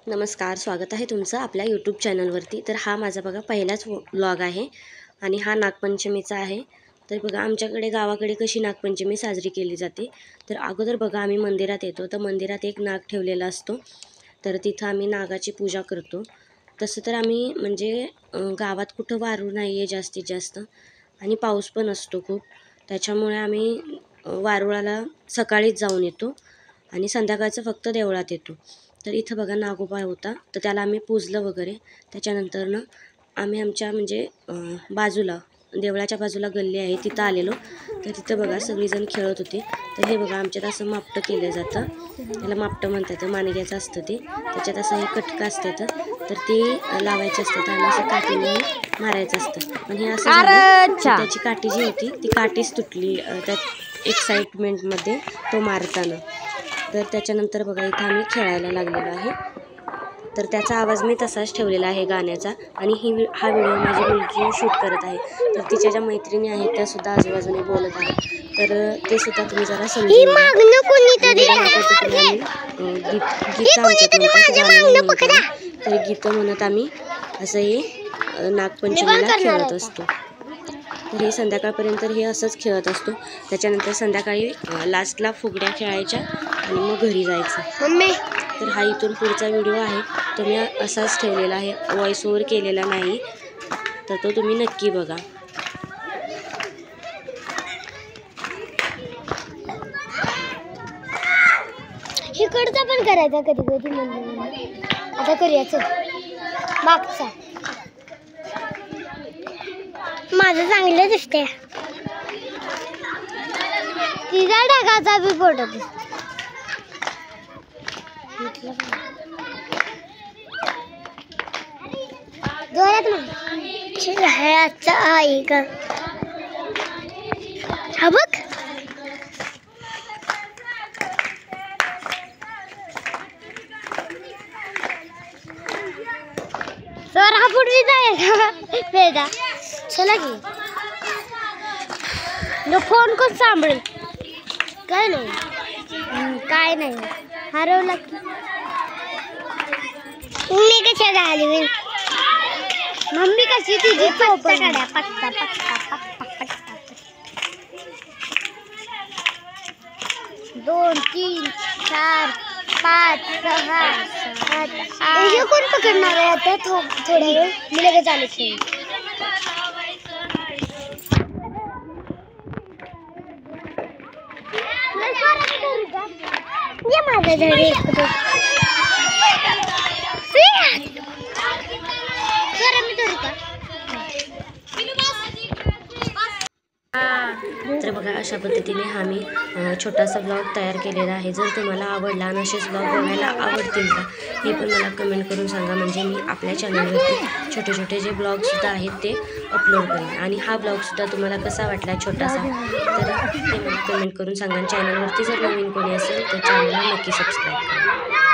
नमस्कार, स्वागत आहे तुमचं आपल्या यूट्यूब चॅनलवरती। तर हा माझा बघा पहिलाच व्लॉग आहे आणि हा नागपंचमीचा आहे। तर बघा आमच्याकडे गावाकडे कशी नागपंचमी साजरी केली जाते। तर अगोदर बघा आम्ही मंदिरात येतो, तर मंदिरात एक नाग ठेवलेला असतो, तर तिथं आम्ही नागाची पूजा करतो। तसं तर आम्ही म्हणजे गावात कुठं वारू नाही आहे जास्तीत जास्त, आणि पाऊस पण असतो खूप, त्याच्यामुळे आम्ही वारुळाला सकाळीच जाऊन येतो आणि संध्याकाळचं फक्त देवळात येतो। तर इथं बघा नागोबा होता, तर त्याला आम्ही पूजलं वगैरे। त्याच्यानंतरनं आम्ही आमच्या म्हणजे बाजूला देवळाच्या बाजूला गल्ली आहे तिथं आलेलो, तर तिथं बघा सगळीजण खेळत होते। तर हे बघा आमच्यात असं मापटं केलं जातं, त्याला मापटं म्हणतात, माणग्याचं असतं ते, त्याच्यात असं हे कटकं असतं, तर ते लावायचं असतं आणि असं काठीने मारायचं असतं। पण हे असं झालं की त्याची काठी जी होती ती काठीच तुटली त्यात एक्साइटमेंटमध्ये तो मारताना। तर त्याच्यानंतर बघा इथं आम्ही खेळायला लागलेलो आहे, तर त्याचा आवाज मी तसाच ठेवलेला आहे गाण्याचा। आणि हा व्हिडिओ माझी मुलगी शूट करत आहे, तर तिच्या ज्या मैत्रिणी आहेत त्या सुद्धा आजूबाजूने बोलत आहेत, तर ते सुद्धा तुम्ही जरा समजून घ्या। तर गीतं म्हणत आम्ही असं हे नागपंचमीला खेळत असतो। तर हे संध्याकाळपर्यंत हे असंच खेळत असतो। त्याच्यानंतर संध्याकाळी लास्टला फुगड्या खेळायच्या आणि मग घरी जायचं। तर हा इथून पुढचा व्हिडिओ आहे, तो मी असाच ठेवलेला आहे, व्हॉइस ओव्हर केलेला नाही, तर तो तुम्ही नक्की बघा। इकडचा पण करायचा कधी कधी म्हणून आता करूयाच मागचा माझं चांगलं दिसतंय, तिचा ढगाचा बी फोटो दिसतो। जोरात म्हण आहे का, हा बघ सर हा पुढे जाय बेटा, चला की जो फोन कोण सांभाळेल, काय नाही हरवला की मी कशा घाली मम्मी कशी तुझी पत्ता काढ्या पत्ता पत्ता पत्ता पत्ता 2 3 4 5 6 7 8 कोण पकडणार आहे आता थोडा वेळ, मी लगेच आले खेळ। ये माझ्या घरी तर बघा अशा पद्धतीने आम्ही छोटासा ब्लॉग तयार केलेला आहे। जर तुम्हाला आवडला आणि असेच ब्लॉग बघायला आवडतील का हे पण मला कमेंट करून सांगा, म्हणजे मी आपल्या चॅनलवरती छोटे छोटे जे ब्लॉगसुद्धा आहेत ते अपलोड करेन। आणि हा ब्लॉगसुद्धा तुम्हाला कसा वाटला छोटासा, तर ते मला कमेंट करून सांगा। चॅनलवरती जर नवीन कोणी असेल तर चॅनलला नक्की सबस्क्राईब करा।